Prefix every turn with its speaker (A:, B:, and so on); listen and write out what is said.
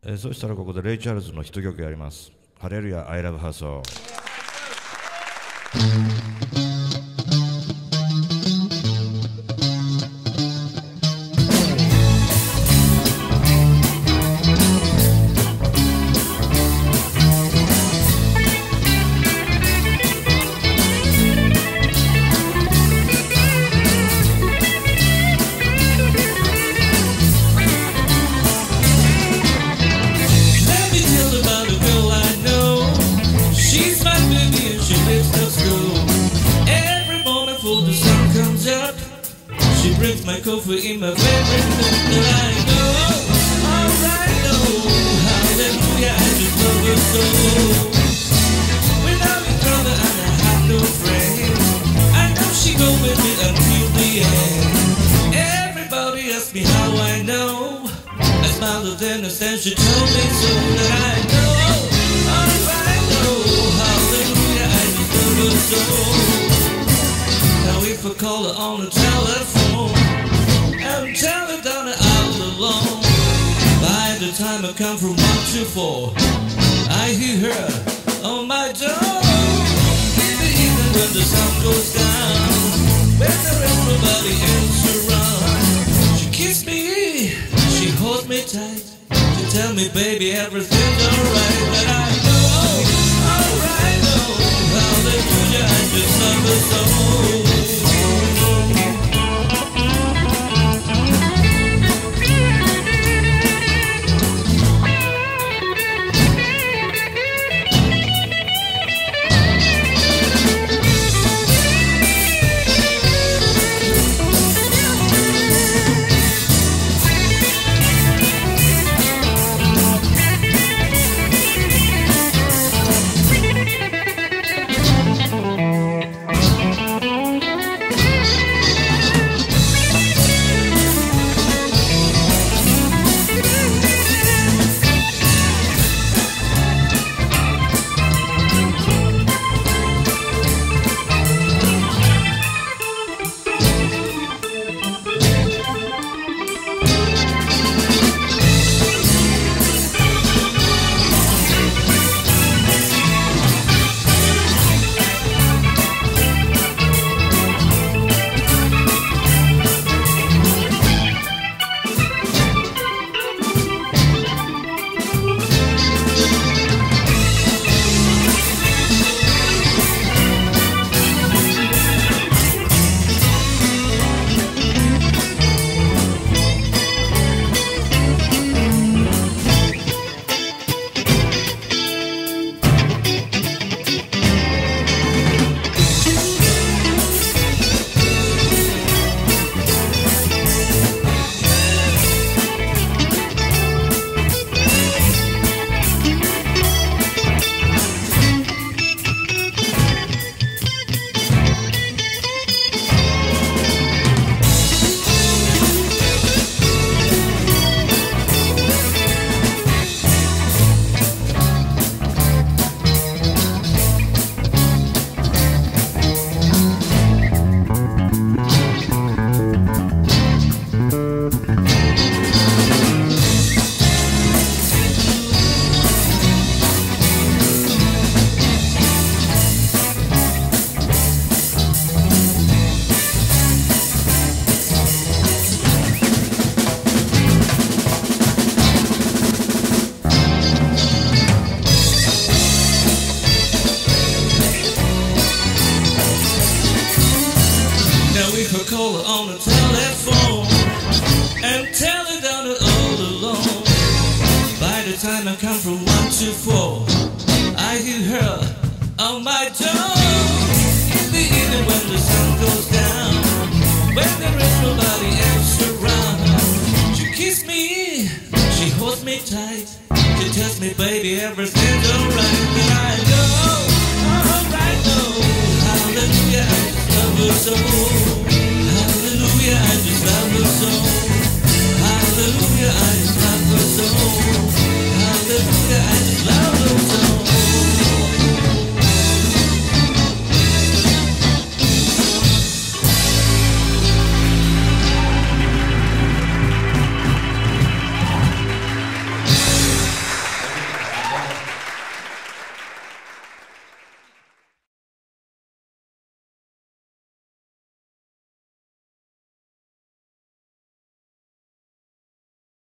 A: そしたらここでレイ・チャールズのヒット曲やります。ハレルヤ、I love her so。
B: She brings my coffee in my favorite mood that I know. Alright, know, hallelujah, I just love her so. Without me brother and I have no friends, I know she go with me until the end. Everybody asks me how I know. I smiled at them and then she told me so that I know. Alright, know, hallelujah, I just love her so. Now if I call her on the telephone and tell her that I'm out alone, by the time I come from 1 to 4, I hear her on my door. In the evening when the sun goes down, when there is nobody else around, she kisses me, she holds me tight, she tell me baby everything's alright. But I know, alright, know, hallelujah, I just love her so. Call her on the telephone and tell her that I'm all alone. By the time I come from 1 to 4, I hear her on my door. In the evening when the sun goes down, when there is nobody else around, she kisses me, she holds me tight, she tells me baby everything